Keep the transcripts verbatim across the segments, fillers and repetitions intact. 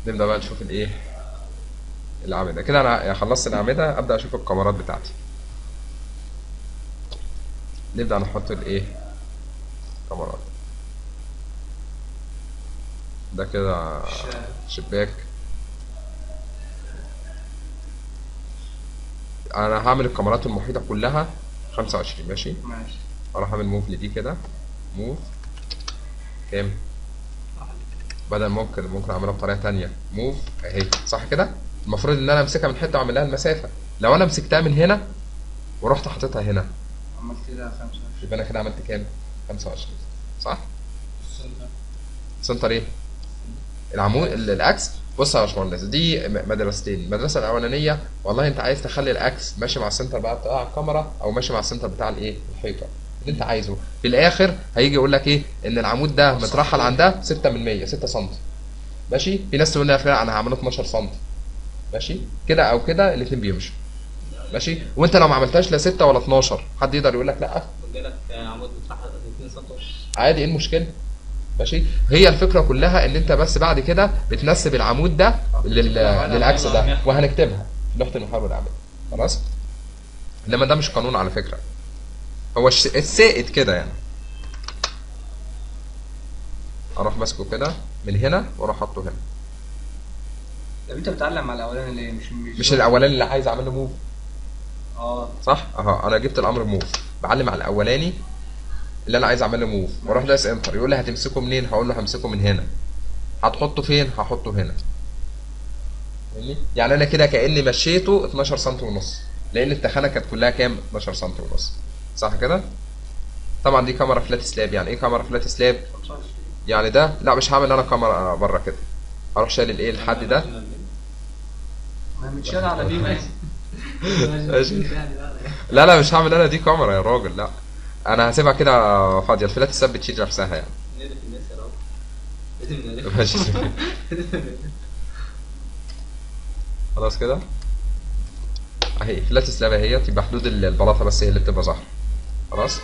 نبدا بقى نشوف الايه الاعمده كده. انا خلصت الاعمده، ابدا اشوف الكاميرات بتاعتي. نبدا نحط الايه كاميرات. ده كده شباك. انا هعمل الكاميرات المحيطه كلها خمسة وعشرين. ماشي ماشي. اروح اعمل موف لدي كده. موف كام؟ بدل ممكن ممكن اعملها بطريقه تانية. موف اهي صح كده. المفروض ان انا امسكها من حته واعمل لها المسافه. لو انا مسكتها من هنا ورحت حاططها هنا عملت كده خمسة وعشرين. يبقى انا كده عملت كام؟ خمسة وعشرين صح. السنتر. سنتر ايه؟ العمود ال- الاكس. بص يا باشمهندس، دي م- مدرستين. المدرسه الاولانيه والله انت عايز تخلي الاكس ماشي مع السنتر بقى بتاع الكاميرا او ماشي مع السنتر بتاع الايه الحيطه اللي انت عايزه. في الاخر هيجي يقول لك ايه؟ ان العمود ده مترحل عن ده ستة من مية، ستة سم. ماشي. في ناس تقول لك لا انا هعمله اتناشر سم. ماشي كده او كده الاثنين بيمشوا. ماشي. وانت لو ما عملتهاش لا ستة ولا اتناشر حد يقدر يقول لك لا؟ جالك عمود متحرك اتنين سم. عادي، ايه المشكله؟ ماشي. هي الفكره كلها ان انت بس بعد كده بتنسب العمود ده لل... للاكس ده، وهنكتبها لوحه المحور والعمود. خلاص. انما ده مش قانون على فكره، هو الش- السائد كده يعني. اروح ماسكه كده من هنا واروح حاطه هنا. طب انت بتعلم على الاولاني ليه؟ مش مش, مش الاولاني اللي عايز اعمل له موف اه صح؟ اهو انا جبت الامر موف، بعلم على الاولاني اللي انا عايز اعمل له موف، واروح دايس انتر. يقول لي هتمسكه منين؟ هقول له همسكه من هنا. هتحطه فين؟ هحطه هنا. فاهمني؟ يعني انا كده كاني مشيته اتناشر سم ونص، لان التخانه كانت كلها كام؟ اتناشر سم ونص صح كده. طبعا دي كاميرا فلات سلاب. يعني ايه كاميرا فلات سلاب؟ خمسة وعشرين. يعني ده لا مش هعمل انا كاميرا بره كده. هروح شايل الايه الحد ده. ما متشال على دي ماشي. ماشي. لا لا مش هعمل انا دي كاميرا يا راجل، لا. انا هسيبها كده فاضيه. الفلات السلاب بتشيل نفسها يعني. نقلب الناس يا راجل. لازم نقلب. ماشي. خلاص كده اهي فلات سلاب اهي. تبقى حدود البلاطه بس هي اللي بتبقى ظاهره. خلاص.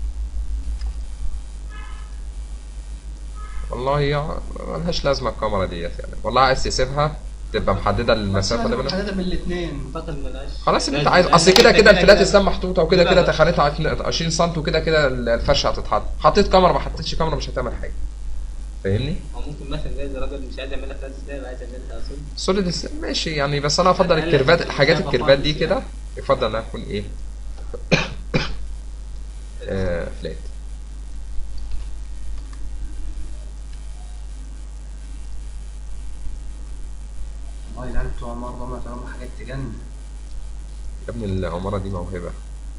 والله يعني ملهاش لازمه الكاميرا ديت يعني. والله عايز تسيبها تبقى محدده المسافه اللي بينهم. حددها من الاثنين. اعتقد ملهاش. خلاص اللي انت لازم- عايز. لازم اصل كده كده الفلات كده. اسلام محطوطه وكده لا، كده لا. تخانتها عشرين سم وكده كده الفرشه هتتحط. حطيت كاميرا ما حطيتش كاميرا مش هتعمل حاجه. فاهمني؟ او ممكن مثلا زي راجل مش عايز يعملها فلاش سلاب، عايز يعملها سوليد. سوليد اسلام ماشي يعني. بس انا افضل الكيرفات، الحاجات الكيرفات دي كده يفضل انها تكون ايه آه فلات. والله العيال بتوع المرضى ما طالما حاجات تجنن. يا ابني العماره دي موهبه.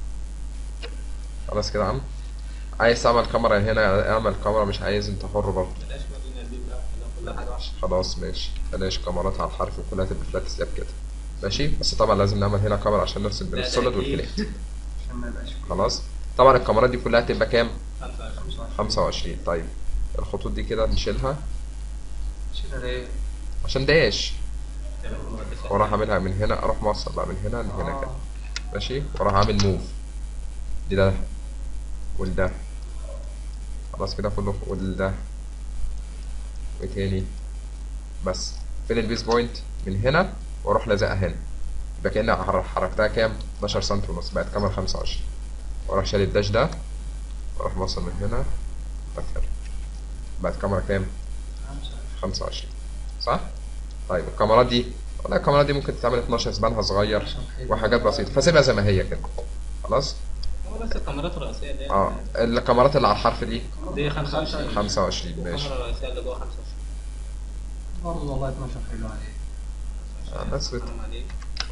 خلاص كده يا عم. عايز تعمل كاميرا هنا اعمل كاميرا، مش عايز انت حر برضه. بلاش مدينة دي بقى، خليها كل حاجة واحدة. خلاص ماشي. بلاش كاميرات على الحرف وكلها تبقى فلات سلاب كده. ماشي. بس طبعا لازم نعمل هنا كاميرا عشان نفصل بين لا، ده السوليد أكيد. والفلات. عشان ما يبقاش فيه. خلاص. طبعا الكاميرات دي كلها تبقى كام؟ خمسة وعشرين. خمسة وعشرين. طيب الخطوط دي كده نشيلها شيلها ليه؟ عشان داش. واروح اعملها من هنا، اروح موصل بقى من هنا لهنا آه. كده. ماشي. واروح اعمل موف لده ولده. خلاص كده كله ولده. وايه تاني؟ بس فين البيس بوينت؟ من هنا واروح لازقها هنا. يبقى كأني حركتها كام؟ اتناشر سم ونص. بقت كاميرا خمسة وعشرين. واروح شايل الداش ده واروح موصل من هنا بكر. بقت كاميرا كام؟ خمسة وعشرين صح؟ طيب الكاميرات دي والله الكاميرات دي ممكن تتعمل اتناشر زبانها صغير وحاجات بسيطة، فسيبها زي ما هي كده. خلاص؟ هو بس الكاميرات الرئيسية دي. اه الكاميرات اللي على الحرف دي دي خمسة وعشرين. خمسة وعشرين ماشي. الكاميرا الرئيسية اللي جوه خمسة وعشرين. برضه والله اتناشر حلو عليه. آه، بس بت- حرام عليك.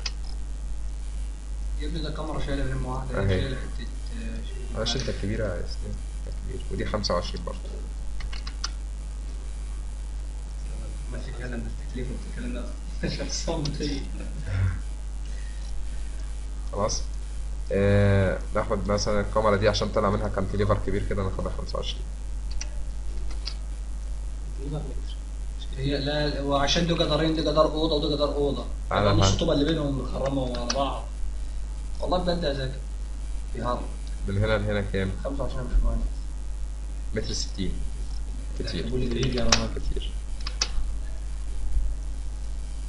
يا ابني ده كاميرا شايله ريم واحده، أهي. شايله حته آه، شيء. معلش انت الكبيرة يا سليم. انت كبير. ودي خمسة وعشرين برضه. ما تتكلم بالتكليف وبتتكلم ده عشان صمتي. خلاص. آه ناخد مثلا الكاميرا دي عشان طلع منها كانتليفر كبير كده ناخدها خمسة وعشرين. هي لا، وعشان دول جدارين، دي جدار اوضه ودي جدار اوضه. أنا نص فاهم. الطوبه اللي بينهم مخرمه ورا بعض. والله بجد يا زكي في هرم. من هنا لهنا كام؟ خمسة وعشرين مش مهم. متر ستين. كتير بقول لك ايه يا رب. كتير.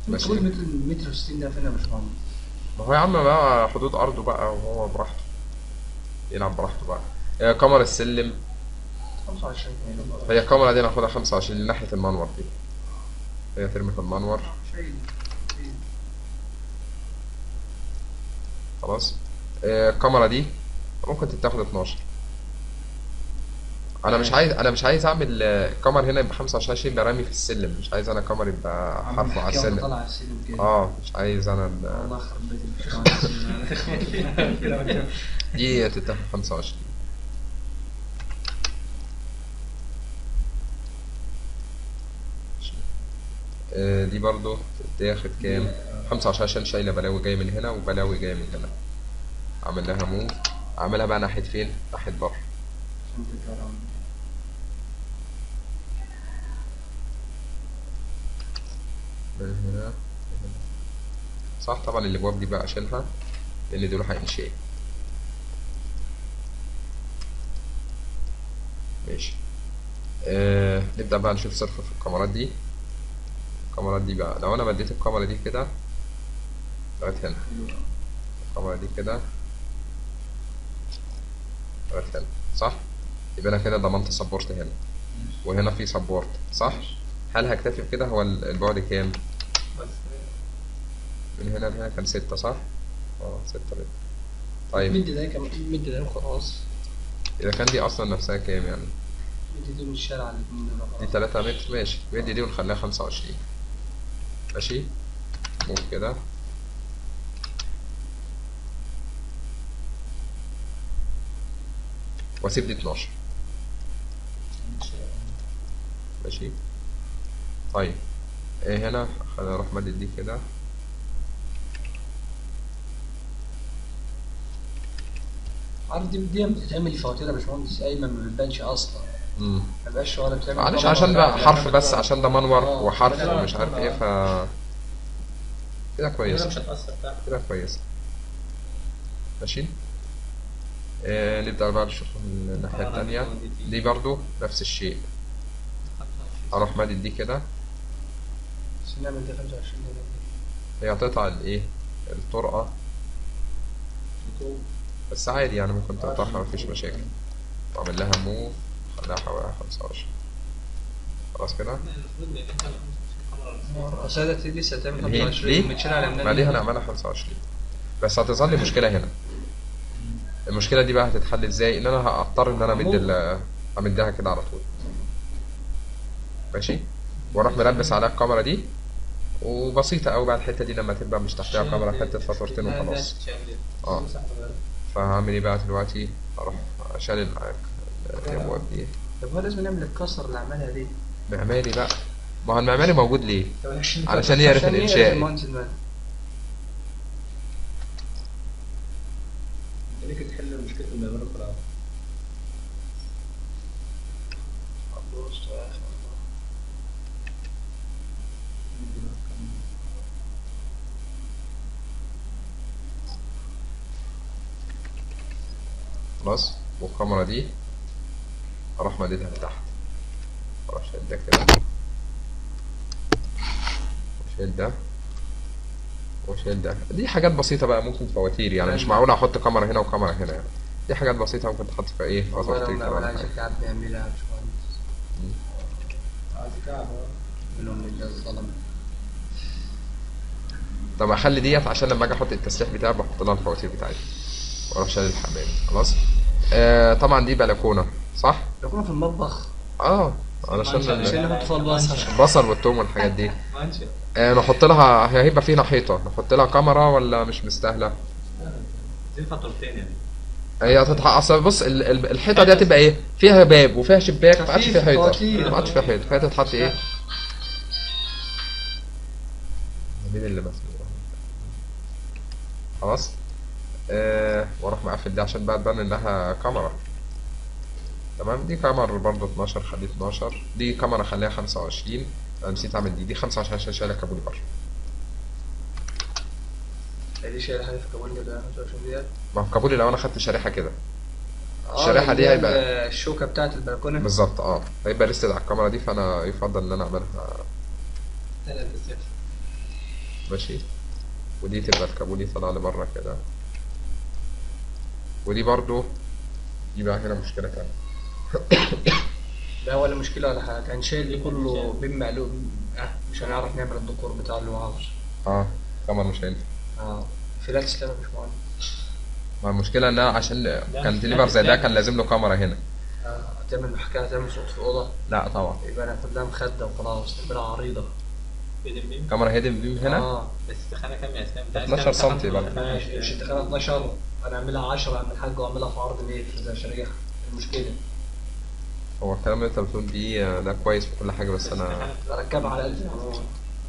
ماشي. كل متر متر وستين ده فين يا باشمهندس؟ ما هو يا عم بقى حدود ارضه بقى وهو براحته يلعب براحته بقى. هي كاميرا السلم، خمسة وعشرين كيلو. هي الكاميرا دي ناخدها خمسة وعشرين ناحية المنور دي، هي ترمي في المنور شيء. خلاص. آه، الكاميرا دي ممكن تتاخد اتناشر. انا مش عايز انا مش عايز اعمل آه، الكاميرا هنا يبقى خمسة وعشرين يبقى رامي في السلم، مش عايز انا كاميرا يبقى حرفه على السلم. طالع على السلم كده. اه مش عايز انا ال- والله يخرب بيت الباشمهندس. دي تتاخد خمسة وعشرين. آه، دي برضو تاخد كام؟ خمسة وعشرين عشان شايلة بلاوي جاية من هنا وبلاوي جاية من هنا. اعمل لها موف، اعملها بقى ناحية فين؟ ناحية بره. عشان تتكرم. من هنا صح. طبعا الابواب دي بقى اشيلها لان دول هينشئ. ماشي. آه نبدأ بقى نشوف صرف في الكاميرات دي. الكاميرات دي بقى لو انا مديت الكاميرا دي كده لغاية هنا، الكاميرا دي كده لغاية هنا صح، يبقى انا كده ضمنت سبورت هنا وهنا في سبورت صح. هل هكتفي بكده؟ هو البعد كام؟ بس من هنا لهنا كان ستة صح؟ اه ستة متر. طيب مد ده كم مد ده خلاص. إذا كان دي أصلا نفسها كام يعني؟ مد دي من الشارع الاتنين دول دي خلاص. تلاتة متر ماشي، مدي دي ونخليها خمسة وعشرين ماشي. موف كده وأسيب دي اتناشر ماشي. طيب إيه هنا؟ خلينا نروح مدد دي كده. عارف دي دي بتتعمل فواتير يا باشمهندس ايمن ما بتبانش اصلا. امم ما بقاش ولا بتعمل. معلش طبعا عشان ولا ده بتعمل حرف طبعا. بس، عشان ده منور آه، وحرف لا، ومش عارف ايه ف كده كده كويس مش هتأثر فعلا. كده كويس ماشي. آه نبدأ بقى نشوف الناحية التانية. دي برضو نفس الشيء، أروح مادد دي كده. بس نعمل دي خمسة وعشرين دي. هي هتقطع الايه الطرقة بس عادي يعني ممكن تقطعها مفيش مشاكل. واعمل لها موف خليها حوالي خمسة وعشرين خلاص كده. القصيدة دي لسه هتعمل ليه؟ خمسة وعشرين ليه؟ متشال على ما دي هنعملها خمسة وعشرين بس هتظل مشكلة هنا. المشكلة دي بقى هتتحل ازاي؟ ان انا هضطر ان انا امد ال- امدها كده على طول ماشي، واروح ملبس عليها الكاميرا دي وبسيطة أوي بقى الحتة دي لما تبقى مش تحتها كاميرا حتة فاتورتين وخلاص. اه فهعمل ايه بقى دلوقتي؟ هروح اشيل ال- الابواب دي. طب هو لازم نعمل الكسر اللي عملها دي. معماري بقى، ما هو المعماري موجود ليه؟ علشان يعرف عشان الإنشاء. المهندس المالي. ممكن تحل مشكلة المعمار القراءة. خلاص. والكاميرا دي اروح مددها لتحت، اروح شايل ده كده وشايل ده وشايل ده. دي حاجات بسيطة بقى ممكن فواتير يعني، مش معقول احط كاميرا هنا وكاميرا هنا يعني. دي حاجات بسيطة ممكن تحط في ايه والله فاتورتين لو كده ولا نعملها حاجة. شكل عبد يعملها يا باشمهندس. عايز كعب منهم لله الظلم. طب اخلي ديت عشان لما اجي احط التسليح بتاعي بحط لها الفواتير بتاعتي واروح شايل الحمام خلاص. آه طبعا دي بلكونة صح؟ يكون في المطبخ. اه علشان عشان ال- نحط فيها البصل. البصل والثوم والحاجات دي. مانشا. آه نحط لها، هي هيبقى فينا حيطة نحط لها كاميرا ولا مش مستاهلة؟ دي فاتورتين يعني. هي هتتحط اصل بص ال- ال- الحيطة دي هتبقى ايه؟ فيها باب وفيها شباك ما عادش فيها حيطة، فواتير. ما عادش فيها حيطة، فهي تتحط ايه؟ مين اللي مسؤول؟ خلاص. آه واروح مقفل دي عشان بقى تبان انها كاميرا. تمام. دي كاميرا برضه اتناشر خليه اتناشر. دي كاميرا خليها خمسة وعشرين. انا نسيت اعمل دي دي خمسة وعشرين عشان شايلة كابولي بره. دي شايل حاجة في كابول ده خمسة وعشرين ديت. ما هو كابولي لو انا خدت شريحة كده آه، الشريحة دي اللي هي هيبقى الشوكة بتاعت البلكونة. بالظبط اه هيبقى ليستد على الكاميرا دي، فانا يفضل ان انا اعملها. ثلاث بس. ماشي. ودي تبقى الكابولي طالع لبره كده. ودي برضو دي بقى هنا مشكلة تانية. لا ولا مشكلة ولا حاجة، هنشيل دي كله بمعلوم. اه مش هنعرف نعمل الديكور بتاع اللي هو عاوزه. اه كاميرا مش هينفع. اه فلات سلاب مش مهم. ما المشكلة ان انا عشان كان مش ديليفر زي ده فلات كان لازم له كاميرا هنا. آه هتعمل حكاية، هتعمل صوت في الأوضة، لا طبعا. يبقى أنا كلها مخدة وخلاص، تعملها عريضة. هيدن بيم. كاميرا هيدن بيم هنا. اه بس التخانة كام يا اسلام؟ انت عايز اتناشر تعمل سنتي تخانة برضه. ولا ماشي، مش التخانة اتناشر، أنا أعملها عشرة، أعمل حاجة وأعملها في عرض متر زي شريحة. المشكلة هو الكلام اللي انت بتقول دي آه، ده كويس في كل حاجة، بس انا أركبها على ألف عمود.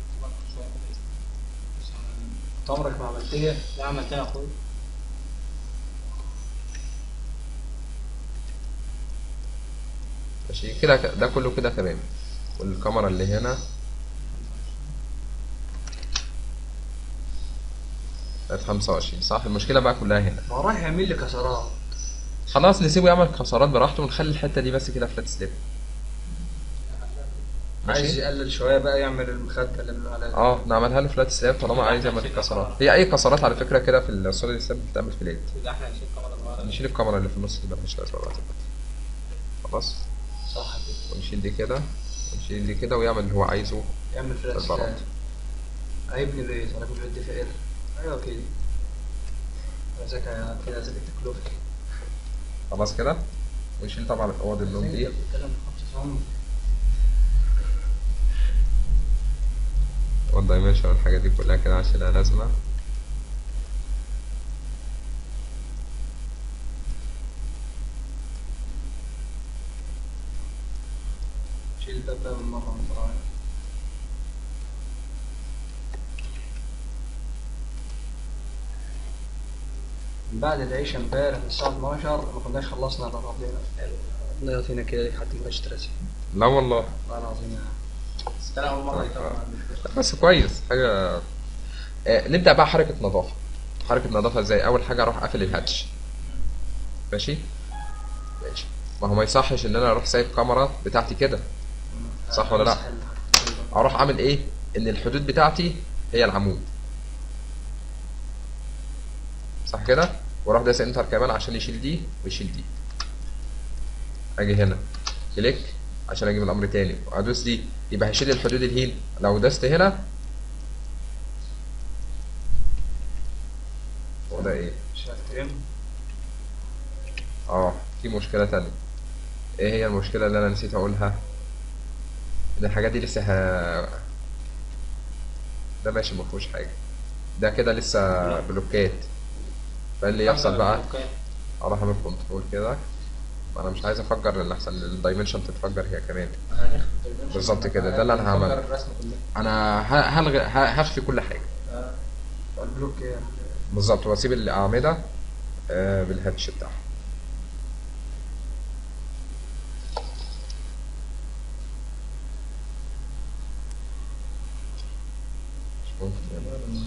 عمرك ما عملتها؟ لا عملتها يا اخوي. ماشي كده ك- ده كله كده تمام. والكاميرا اللي هنا بقت خمسة وعشرين صح. المشكلة بقى كلها هنا. ما راح يعمل لي كسرات. خلاص نسيبه يعمل كسرات براحته ونخلي الحتة دي بس كده فلات سليب. عايز ماشي. يقلل شوية بقى، يعمل المخدة اللي بنقول عليها. اه نعملها له فلات سلاب طالما عايز يعمل كسرات. هي اي كسرات على فكرة كده في السوليد سلاب بتعمل فلات. يبقى احنا هنشيل كاميرا صغيرة. نشيل الكاميرا اللي في النص دي ملهاش لازمة بقى دلوقتي. خلاص. صح كده. ونشيل دي كده ونشيل دي كده ويعمل اللي هو عايزه. يعمل فلات البلاط. سلاب. هيبني بيت، أنا كنت بدي فقير. أيوة كده. أنا ذكي كده، ذكي تكلفة. خلاص كده. ونشيل طبعا اوض النوم دي. والدايمنشن والحاجات دي كلها كده عشان لها لازمة. شيل الباب ده من مرة من الفراعنة. من بعد العيشة امبارح الساعة اتناشر ما كناش خلصنا إلا ربنا. الله يعطينا كده حتى ما اشترسي. لا والله. والله العظيم يعني. بس كان أول مرة يطلع. بس كويس حاجة. آه نبدأ بقى حركة نظافة. حركة نظافة ازاي؟ أول حاجة أروح قافل الهاتش. ماشي؟ ماشي. ما هو ما يصحش إن أنا أروح سايب كاميرا بتاعتي كده. صح ولا لأ؟ أروح أعمل إيه؟ إن الحدود بتاعتي هي العمود. صح كده؟ وأروح دايس انتر كمان عشان يشيل دي ويشيل دي. أجي هنا كليك عشان أجيب الأمر تاني وأدوس دي يبقى هيشيل الحدود الهين. لو دوست هنا هو ده إيه؟ شايفين؟ اه في مشكلة تانية. ايه هي المشكلة اللي انا نسيت اقولها؟ ان الحاجات دي لسه ه... ده ماشي مفيهوش حاجة. ده كده لسه بلوكات. فايه اللي يحصل بقى؟ اروح اعمل كنترول كده. انا مش عايز افجر لان احسن الدايمنشن تتفجر هي كمان. بالظبط كده ده اللي انا هعمله. الرسم كله. انا ه- هلغي ه- هخفي كل حاجة. اه البلوك يعني. بالظبط واسيب الاعمدة آه بالهاتش بتاعها. مش ممكن يعني.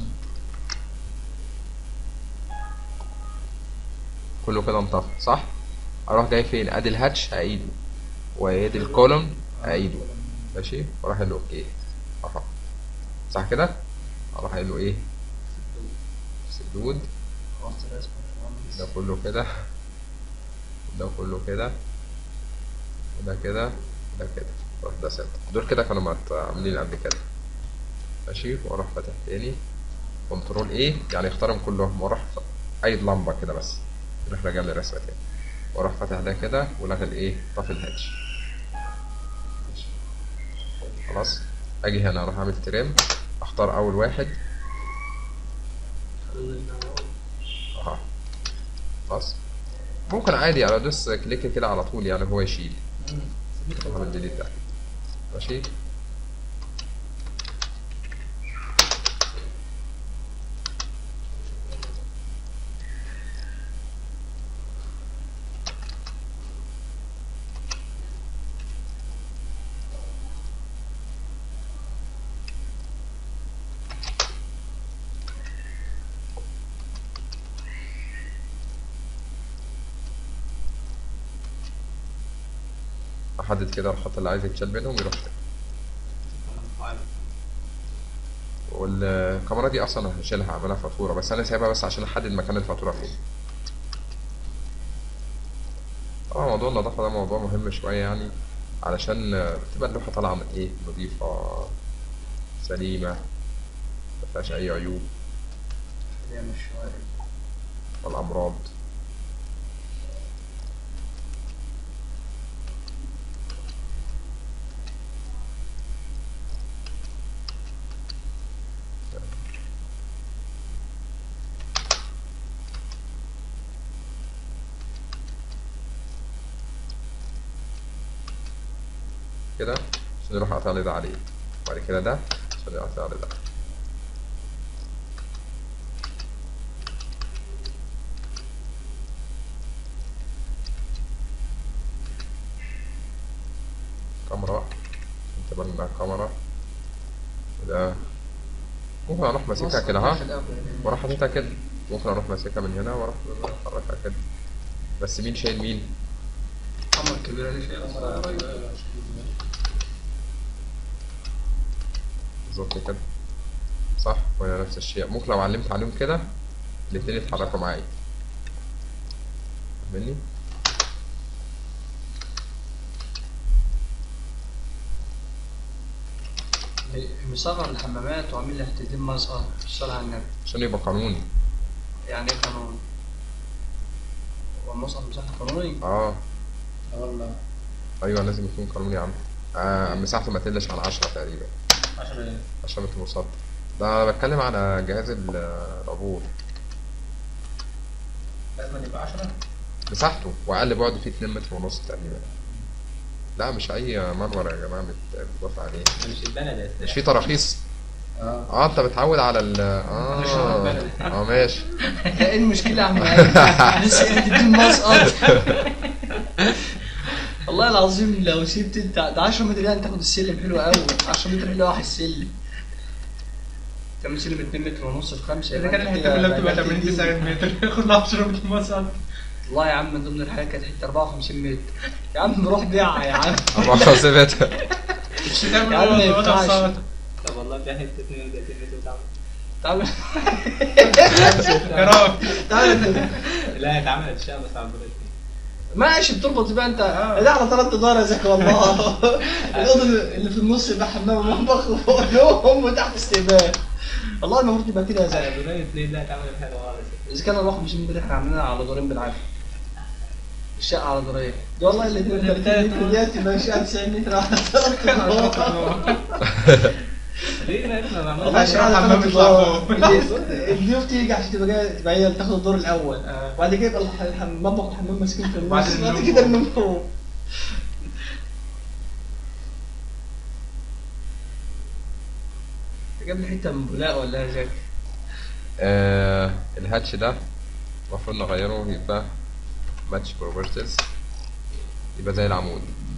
كله كده انطفى صح؟ اروح جاي فين؟ ادي الهاتش هعيده وادي الكولوم هعيده. ماشي واروح اقول له اوكي اهو. صح كده؟ اروح اقول له ايه؟ سدود. ده كله كده ده كله كده وده كده وده كده واروح ده سنتر. دول كده كانوا مت- عاملين قبل كده. ماشي واروح فاتح تاني كنترول ايه يعني يختارهم كلهم واروح اي لمبه كده بس يروح راجع لي رسمه تاني واروح فاتح ده كده ولغي الايه؟ طفي الهاتش. ماشي. خلاص. اجي هنا اروح اعمل تريم اختار اول واحد اهو. خلاص. ممكن عادي انا ادوس كليك كده على طول يعني هو يشيل. اعمل ديليت ده. ماشي. احدد كده الخط اللي عايز يتشال منهم يروح والكاميرا دي اصلا هشيلها اعملها فاتوره، بس انا سايبها بس عشان احدد مكان الفاتوره فين. طبعا موضوع النظافه ده موضوع مهم شويه يعني، علشان تبقى اللوحه طالعه من ايه، نظيفه سليمه مفيهاش اي عيوب هي مش شوية. ولا امراض. كده عشان نروح اعترض عليه، وبعد كده ده عشان اعترض عليه. كاميرا تبقى لنا كاميرا، وده ممكن اروح ماسكها كده ها واروح حاططها كده، ممكن اروح ماسكها من هنا واروح احركها كده. بس مين شايل مين؟ الكاميرا الكبيرة دي شايلها بالظبط كده صح، ولا نفس الشيء. ممكن لو علمت عليهم كده الاتنين يتحركوا معايا، فاهمني؟ مصغر الحمامات وعامل لها تقديم مصغر الصلاة على النبي عشان يبقى قانوني. يعني ايه قانون؟ هو المصغر مساحة قانوني؟ اه والله ايوه لازم يكون قانوني يا عم. آه مساحته ما تقلش عن عشرة تقريبا. عشرة ايه؟ عشرة متر مسطح. ده انا بتكلم على جهاز ال- العبور. لازم يبقى عشرة؟ مساحته واقل بعد فيه اتنين متر ونص تقريبا. لا مش اي منور يا جماعه بت- بتوافق عليه. مش البلد مش في تراخيص. اه اه انت بتعود على ال اه اه ماشي. ايه المشكلة يا عم علي؟ لسه تديم مسقط والله العظيم لو سبت انت ده عشرة متر يعني تاخد السلم حلو قوي. عشرة متر حلو واحد سلم. تعمل سلم اتنين متر ونص في خمسة. إذا كان الحتة كلها بتبقى ثمانين تسعين متر ياخد له عشرة متر مسقط. والله يا عم من ضمن الحاجات كانت حتة أربعة وخمسين متر. يا عم روح بيعها يا عم. اربعة وخمسين متر. مش تعمل يا عم ما وضع ينفعش. صعب. طب والله في حته اتنين وتلاتين متر وتعمل. تعال جرام. تعال لا اتعملت شقه بس على البريد. ماشي بتربط يبقى انت ده على ثلاث ادوار يا زكي والله. الاوضه اللي في النص يبقى حمام ومطبخ وفوق لهم وتحت استقبال. والله المفروض يبقى كده يا زكي. على البريد اتنين لا اتعملت حلوه خالص. اذا كان الواحد مش مدري احنا عاملينها على دورين بالعافيه. الشقه على دورين. دي والله اللي ثلاثين متر ديت يبقى شقه تسعين متر على ثلاث ادوار. ليه ما احنا ما عملناش والله عشان شقه على الحمام ثلاث يطلع ادوار. الضيوف تيجي عشان تبقى جايه تبقى هي اللي تاخد الدور الاول. وبعد كده يبقى الح- الح- المطبخ والحمام ماسكين في بعد النص. النوم بعد كده فوق. النوم فوق. جاب لي حته من بولاق ولا يا زكي؟ آه الهاتش ده المفروض نغيره يبقى ماتش بروبرتيز، يبقى زي العمود.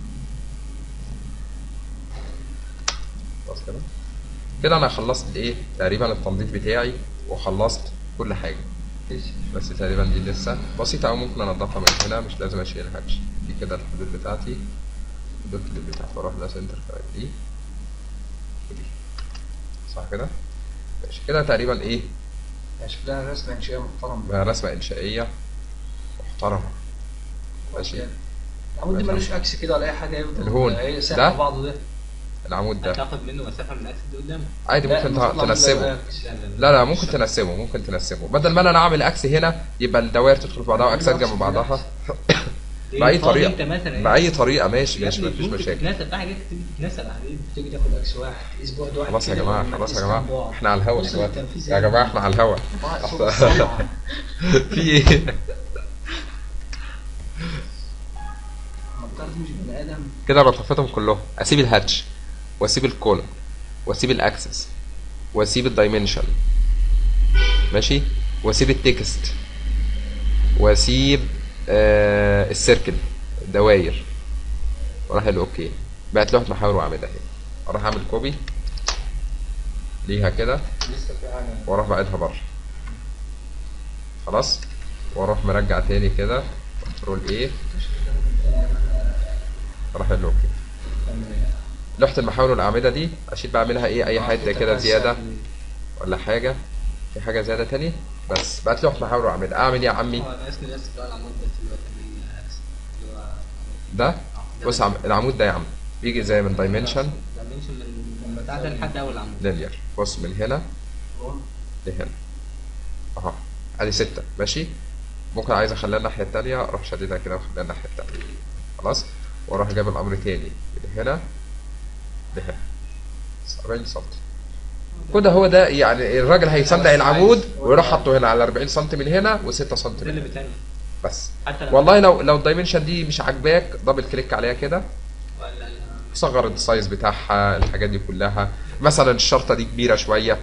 خلاص كده كده انا خلصت ايه تقريبا التنظيف بتاعي وخلصت كل حاجه. بس تقريبا دي لسه بسيطه او ممكن انضفها من هنا، مش لازم اشيل الهاتش. دي كده الحدود بتاعتي، الحدود بتاعتي بروح ده سنتر دي ودي، صح كده؟ ماشي كده تقريبا ايه يعني شوف لها رسمه انشائيه محترمه. بقى رسمه انشائيه محترمه. ماشي. العمود دي ملوش عكس كده ولا اي حاجه، يفضل الهون. ايه ساعة ده؟ مع بعضه ده. العمود ده هتاخد منه مسافه من الاكس دي قدام. عادي لا، ممكن المفروض ت- نعمل تنسبه. له لا لا لا لا ممكن تنسبه، ممكن تنسبه بدل ما انا اعمل اكس هنا يبقى الدوائر تدخل في بعضها واكسات جنب بعضها. إيه، بأي فاضي طريقة. انت مثلا بأي طريقة ماشي يا ماشي ابني مفيش ممكن مشاكل. تتناسب بقى حاجات كتير تتناسب يا حبيبي. تيجي تاخد اكس واحد اسبوع واحد خلاص يا كده جماعة لما خلاص يا تقيس جماعة كام بعض. احنا على الهوا بص دلوقتي. التنفيذ يا يعني. جماعة احنا على الهوا. طبعا صوت الصنعة. في ايه؟ المنطقة دي مش بني ادم. كده بطفتهم كلهم، اسيب الهاتش واسيب الكولم واسيب الاكسس واسيب الدايمنشن ماشي، واسيب التكست واسيب آه السيركل الدواير واروح اقول اوكي. بقت لوحة محاور واعملها اهي. اروح اعمل كوبي ليها كده لسه في حاجه. واروح باعتها بره. خلاص واروح مرجع تاني كده كنترول ايه اروح اقول له اوكي. لوحة المحاور والاعمدة دي اشيل بعملها ايه اي حاجة كده زيادة ولا حاجه، في حاجه زياده تاني، بس بقت لوح محاور واعمده. اعمل ايه يا عمي؟ هو ناقصني بس اللي هو العمود بس اللي هو كان العكس اللي هو ده بص عم... العمود ده يا عم بيجي زي من دايمنشن دايمنشن من بتاع ده لحد اول عمود. لينير. بص من هنا لهنا اهو، ادي ستة ماشي. ممكن عايز اخليها الناحية التانية اروح شديدها كده واخليها الناحية التانية خلاص، واروح جايب الامر تاني من هنا لهنا أربعين سنتي. كده هو ده يعني الراجل هيصنع العمود ويروح حاطه هنا على أربعين سنتي من هنا و6 سنتي ده من اللي هنا بتاني بس. حتى لو والله لو لو الدايمنشن دي مش عاجباك دبل كليك عليها كده، ولا صغر السايز بتاعها، الحاجات دي كلها. مثلا الشرطة دي كبيرة شوية،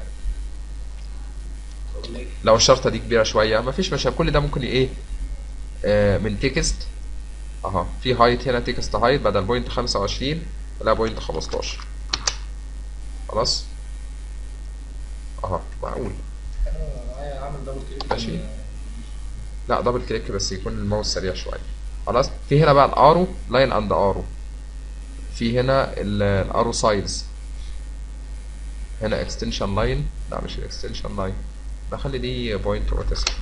لو الشرطة دي كبيرة شوية مفيش مشاكل. كل ده ممكن ايه آه من تكست اها، في هايت هنا تكست هايت بدل بوينت خمسة وعشرين لا بوينت خمستاشر خلاص اها معقول عامل دبل كليك ماشي. لا دبل كليك بس يكون الماوس سريع شوية خلاص. في هنا بقى الارو لاين اند ارو، في هنا الارو سايز، هنا اكستنشن لاين، لا مش الاكستنشن لاين ده، خلي دي بوينت وتسعة.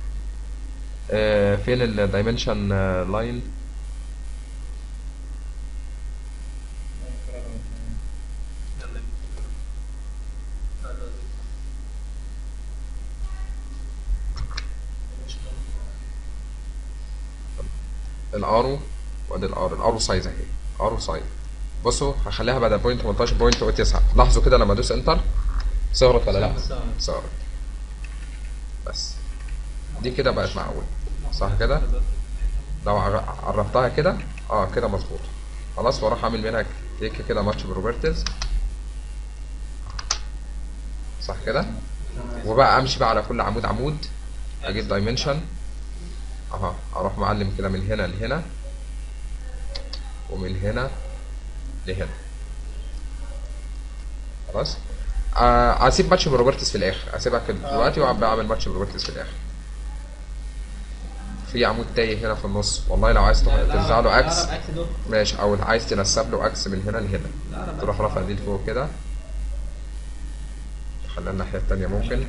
آه فين الدايمنشن لاين؟ الارو وادي الارو، الارو سايز اهي، ارو سايز. بصوا هخليها بدل بوينت تمنتاشر بوينت تسعة. لاحظوا كده لما ادوس انتر صغرت ولا لا؟ صغرت بس. دي كده بقت معقول صح كده؟ لو عرفتها كده اه كده مظبوط خلاص. واروح اعمل منها كليك كده ماتش بروبرتيز صح كده. وبقى امشي بقى على كل عمود عمود، اجيب دايمنشن اها، اروح معلم كده من هنا لهنا ومن هنا لهنا خلاص. آه اسيب ماتش بروبرتيز في الاخر، اسيبها كده دلوقتي واعمل ماتش بروبرتيز في الاخر. في عمود تايه هنا في النص، والله لو عايز ترجع له اكس ماشي، او عايز تنسب له اكس من هنا لهنا تروح رافع دي لفوق كده، خليها الناحيه التانيه ممكن.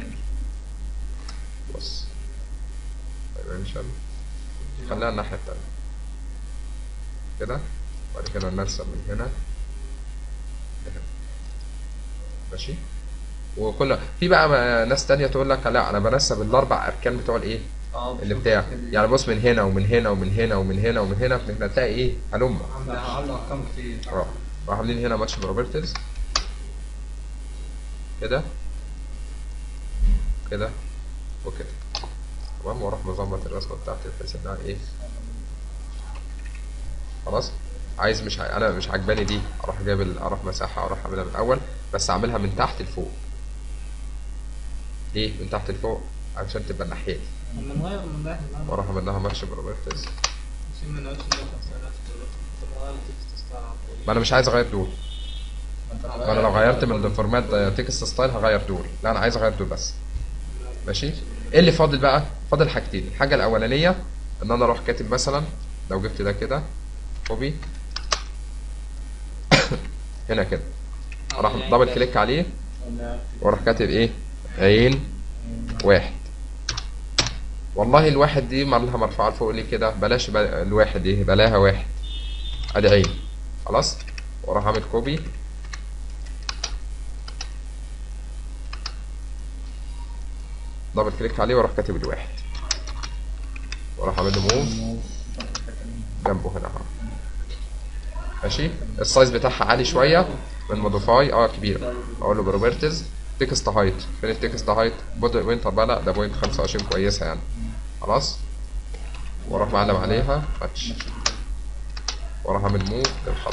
بص دايمنشن خليها الناحيه التانيه كده، وبعد كده نرسم من هنا لهنا ماشي. وكل في بقى ناس تانية تقول لك لا انا برسم الاربع اركان بتوع الايه اللي بتاع، يعني بص من هنا ومن هنا ومن هنا ومن هنا ومن هنا ومن هنا تلاقي ايه هلم عامل ارقام كتير. اه راح عاملين هنا ماتش بروبرتيز كده كده وكده تمام، واروح مظبط الرسمه بتاعتي بحيث انها ايه خلاص. عايز مش ع... انا مش عجباني دي اروح جايب ال... اروح مساحه اروح اعملها من الاول، بس اعملها من تحت لفوق. ليه من تحت لفوق؟ عشان تبقى الناحيه دي. من غير من ده واروح اعمل لها ماتش بروبرتيز. ما انا مش عايز اغير دول، ما انا لو غيرت من الفورمات تكست ستايل هغير دول، لا انا عايز اغير دول بس ماشي. ايه اللي فاضل بقى؟ فاضل حاجتين. الحاجه الاولانيه ان انا اروح كاتب مثلا لو جبت ده كده كوبي هنا كده، اروح دبل كليك عليه واروح كاتب ايه عين واحد. والله الواحد دي مالها مرفوعه لفوق ليه كده؟ بلاش الواحد دي بلاها واحد، ادي عين خلاص. واروح اعمل كوبي دبل كليك عليه واروح كاتب الواحد واروح اعمل له موف جنبه هنا اهو ماشي. السايز بتاعها عالي شويه من موديفاي اه كبيره، اقول له بروبرتيز تكست هايت. فين التكست هايت؟ بودي وينتر بقى، لا ده بوينت خمسة وعشرين كويسه يعني خلاص. واروح معلم عليها ماتش واروح اعمل موف للخط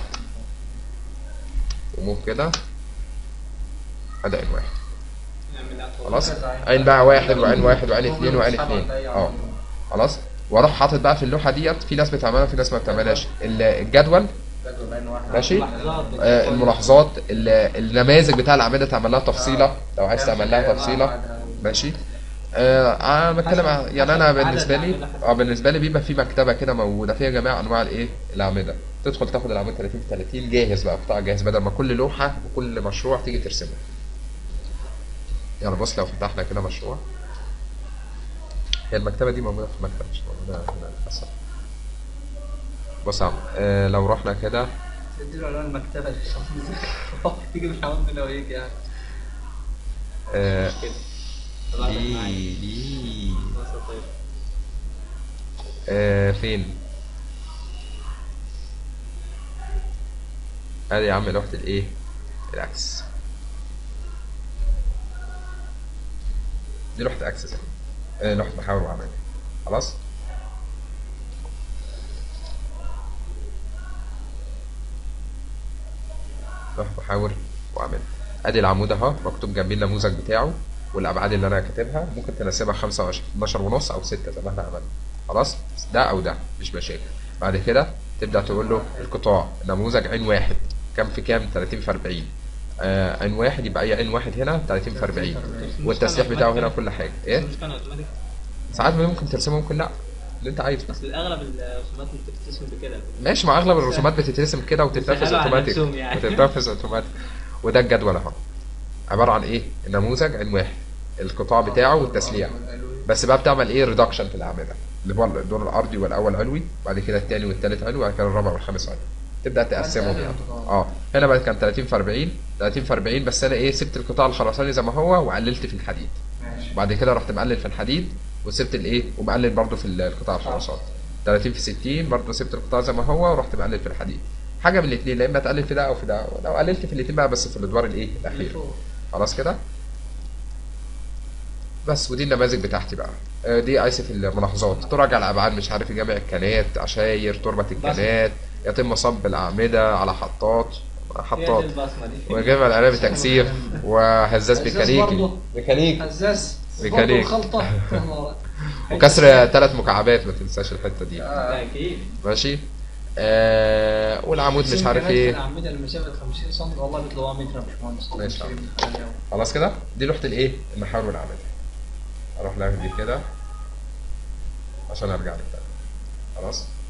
وموف كده ادي عين واحد خلاص. عين بقى واحد وعين واحد وعين اثنين وعين اثنين اه خلاص. واروح حاطط بقى في اللوحه ديت، في ناس بتعملها في ناس ما بتعملهاش، الجدول ماشي آه الملاحظات، النماذج بتاع الاعمده تعمل لها تفصيله لو عايز تعمل لها تفصيله ماشي. آه انا بتكلم يعني انا بالنسبه لي اه بالنسبه لي بيبقى في مكتبه كده موجوده فيها جميع انواع الايه الاعمده، تدخل تاخد العمود ثلاثين في ثلاثين جاهز بقى قطاع جاهز، بدل ما كل لوحه وكل مشروع تيجي ترسمه يعني بص لو فتحنا كده مشروع، هي المكتبة دي موجودة في المكتب مش موجودة هنا للأسف. بص يا عم، آه لو رحنا كده تديله عنوان المكتبة اللي مش عاوزين نذاكر تيجي بنحاول منه ويجي يعني. آه كده طبعا معايا دي دي خلاص طيب. آه فين؟ ادي يا عم لوحة الايه؟ الاكسس. دي لوحة اكسس اهي. آه لوحة محاور وعمل. خلاص؟ لوحة محاور وعمل. ادي العمود اهو مكتوب جنبيه النموذج بتاعه والابعاد اللي انا كاتبها، ممكن تناسبها خمسة وعشرين اتناشر ونص او ستة زي ما احنا عملنا. خلاص؟ ده او ده مش مشاكل. بعد كده تبدا تقول له القطاع نموذج عين واحد كام في كام؟ تلاتين في اربعين. آه عين واحد يبقى اي عين واحد هنا تلاتين في اربعين، والتسليح بتاعه هنا كل حاجه. ايه؟ مش كان اوتوماتيك؟ ساعات ممكن ترسمه ممكن لا، اللي انت عايزه. بس الاغلب الرسومات اللي بتترسم بكده. ماشي، مع اغلب الرسومات بتترسم كده وتتنفذ بيسهلوا على اوتوماتيك. نفسهم يعني. بتتنفذ اوتوماتيك. وده الجدول اهو عباره عن ايه؟ النموذج عين واحد، القطاع بتاعه والتسليح. بس بقى بتعمل ايه؟ ريدكشن في الاعمده، اللي هو الدور الارضي والاول علوي، بعد كده الثاني والثالث علوي، بعد كده الرابع والخامس علوي. تبدا تقسمهم يعني. اه هنا بقى كان تلاتين في اربعين تلاتين في اربعين، بس انا ايه؟ سبت القطاع الخرساني زي ما هو وقللت في الحديد. ماشي. وبعد كده رحت مقلل في الحديد وسبت الايه؟ ومقلل برضه في القطاع الخرساني. تلاتين في ستين برضه سبت القطاع زي ما هو ورحت مقلل في الحديد. حاجه من الاثنين، لا اما تقلل في ده او في ده، لو قللت في الاثنين بقى بس في الادوار الايه؟ الاخيره. خلاص كده؟ بس ودي النماذج بتاعتي بقى. آه، دي اسف الملاحظات، تراجع الابعاد مش عارف جمع الكنات، عشاير، تربه الكنات، يتم صب الاعمده على حطات حطات البصمه دي. وجمع العناب تكثيف وهزاز ميكانيكي برضه. ميكانيك هزاز ميكانيك. برضه الخلطة. وكسر ثلاث مكعبات، ما تنساش الحته دي. ده اكيد. ماشي. آه والعمود مش عارف ايه. الأعمدة المسافة خمسين سم والله بيطلعوها متر يا باشمهندس. ماشي يا عم. خلاص كده؟ دي لوحه الايه؟ المحاور والاعمده. اروح لاخد دي كده عشان ارجع لك تاني. خلاص؟